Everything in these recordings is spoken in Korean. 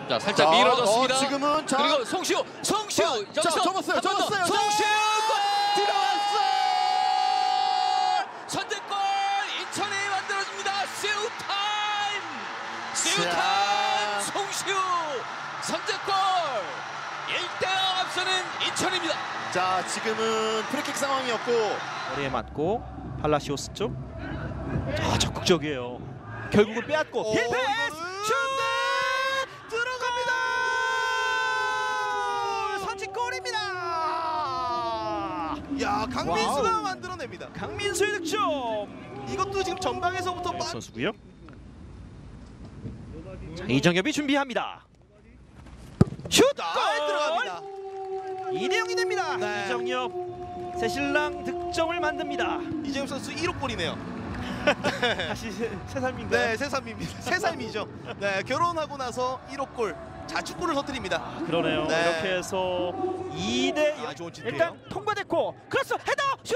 자, 살짝 밀어줬습니다. 지금은 그리고 송시우. 접었어요. 송시우 들어왔어. 선제골 인천이 만들어줍니다. 세우타임 송시우 선제골 1대0 앞서는 인천입니다. 자, 지금은 프리킥 상황이었고 머리에 맞고 팔라시오스 쪽. 자, 적극적이에요. 결국은 빼앗고 힐 패스 슛 들어갑니다. 선취골입니다. 야, 강민수가 만들어냅니다. 강민수의 득점. 이것도 지금 전방에서부터 선수고요. 자, 이정엽이 준비합니다. 슛! 들어갑니다. 2대0이 됩니다. 네. 이정엽 새신랑 득점을 만듭니다. 이재용 선수 1호 골이네요. 다시 세 삶인가요? 네, 새삼입니다. 새삼이죠. 네, 결혼하고 나서 1호 골, 자축골을 터뜨립니다. 그러네요. 네. 이렇게 해서 2대0 좋은 진대요. 일단 통과됐고 크로스 헤더 슛!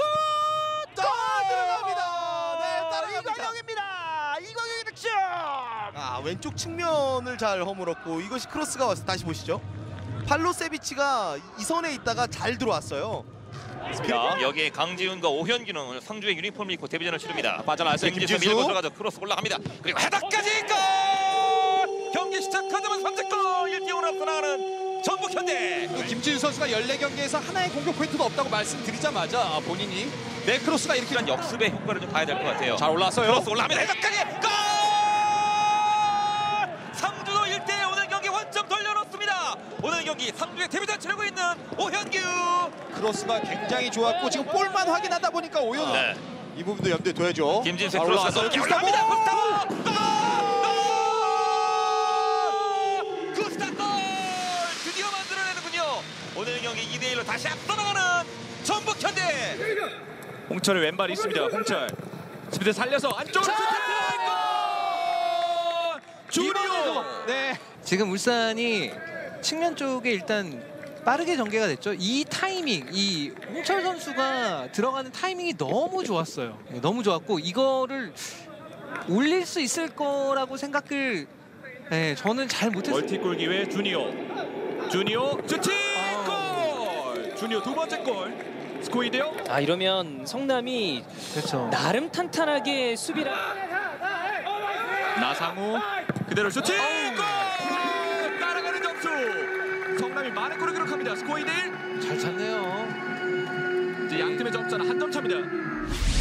들어갑니다. 네, 따라갑니다. 이광용의 득점. 왼쪽 측면을 잘 허물었고 이것이 크로스가 와서 다시 보시죠. 팔로세비치가 이 선에 있다가 잘 들어왔어요. 자, 여기에 강지훈과 오현규는 오늘 상주의 유니폼을 입고 데뷔전을 치릅니다. 빠져나왔어요. 김지수 밀고 들어가죠. 크로스 올라갑니다. 그리고 헤더까지 골! 경기 시작하자마자 3골 1대0으로 앞서 나가는 전북 현대. 김지수 선수가 14경기에서 하나의 공격 포인트도 없다고 말씀드리자마자 본인이 내 크로스가 이렇게 이런 역습의 효과를 좀 봐야 될 것 같아요. 잘 올라왔어요. 크로스 올라갑니다. 헤더까지 골! 상주도 1대1 오늘 경기 원점 돌려놓습니다. 오늘 경기 상주의 데뷔전 치르고 있는 오현규. 크로스가 굉장히 좋았고 지금 볼만 확인하다 보니까 오현 네. 이 부분도 염두에 둬야죠. 김진수의 자, 크로스가 올라왔어요. 높게 올라갑니다. 구스타골! 드디어 만들어내는군요. 오늘 경기 2대1로 다시 앞서 나가는 전북 현대. 홍철의 왼발이 있습니다. 홍철 스피드 살려서 안쪽으로 주니어. 네. 지금 울산이 측면 쪽에 일단 빠르게 전개가 됐죠. 이 타이밍, 이 홍철 선수가 들어가는 타이밍이 너무 좋았어요. 너무 좋았고 이거를 올릴 수 있을 거라고 생각을 저는 잘 못했어요. 멀티골 기회 주니어 슈팅 골. 주니어 두 번째 골. 스코이데요. 이러면 성남이 그렇죠. 나름 탄탄하게 수비를 나상우 그대로 슈팅 골. 따라가는 점수. 성남이 많은 골을 기록합니다. 스코이데 1. 잘 찼네요. 이제 양 팀의 점수는 한 점 차입니다.